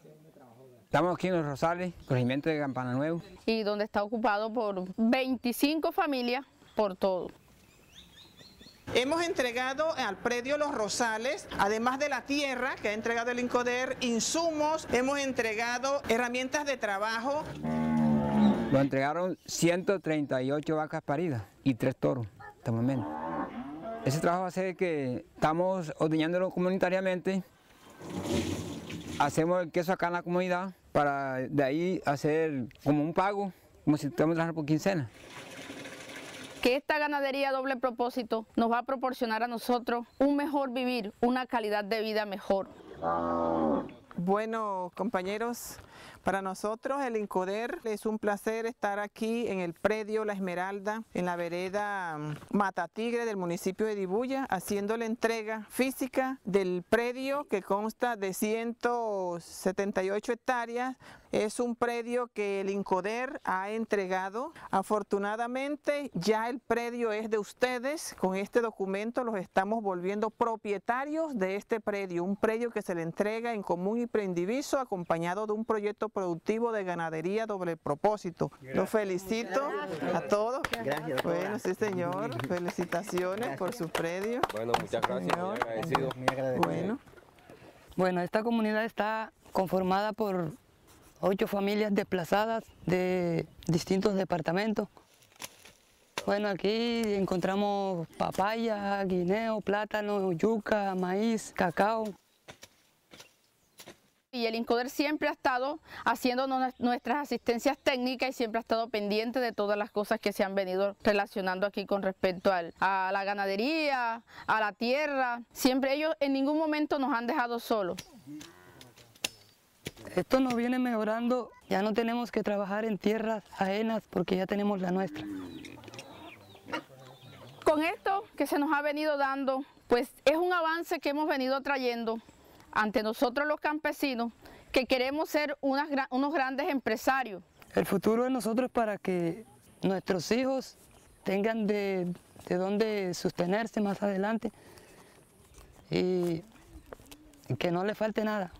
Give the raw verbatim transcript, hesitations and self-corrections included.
Estamos aquí en Los Rosales, corregimiento de Campana Nuevo. Y donde está ocupado por veinticinco familias por todo. Hemos entregado al predio Los Rosales, además de la tierra que ha entregado el INCODER, insumos, hemos entregado herramientas de trabajo. Nos entregaron ciento treinta y ocho vacas paridas y tres toros, hasta el momento. Ese trabajo hace que estamos ordeñándolo comunitariamente, hacemos el queso acá en la comunidad para de ahí hacer como un pago, como si estamos trabajando por quincena. Que esta ganadería doble propósito nos va a proporcionar a nosotros un mejor vivir, una calidad de vida mejor. Bueno, compañeros, para nosotros el INCODER es un placer estar aquí en el predio La Esmeralda, en la vereda Matatigre del municipio de Dibuya, haciendo la entrega física del predio que consta de ciento setenta y ocho hectáreas. Es un predio que el INCODER ha entregado. Afortunadamente ya el predio es de ustedes. Con este documento los estamos volviendo propietarios de este predio, un predio que se le entrega en común y preindiviso, acompañado de un proyecto productivo de ganadería doble propósito. Gracias. Los felicito a todos. Gracias. Bueno, sí señor, felicitaciones gracias. Por su predio. Bueno, muchas gracias, muy agradecido. Muy agradecido. Bueno. Bueno, esta comunidad está conformada por ocho familias desplazadas de distintos departamentos. Bueno, aquí encontramos papaya, guineo, plátano, yuca, maíz, cacao. Y el INCODER siempre ha estado haciendo nuestras asistencias técnicas y siempre ha estado pendiente de todas las cosas que se han venido relacionando aquí con respecto al, a la ganadería, a la tierra. Siempre ellos en ningún momento nos han dejado solos. Esto nos viene mejorando, ya no tenemos que trabajar en tierras ajenas porque ya tenemos la nuestra. Con esto que se nos ha venido dando, pues es un avance que hemos venido trayendo ante nosotros los campesinos, que queremos ser unas, unos grandes empresarios. El futuro de nosotros es para que nuestros hijos tengan de, de dónde sostenerse más adelante y que no les falte nada.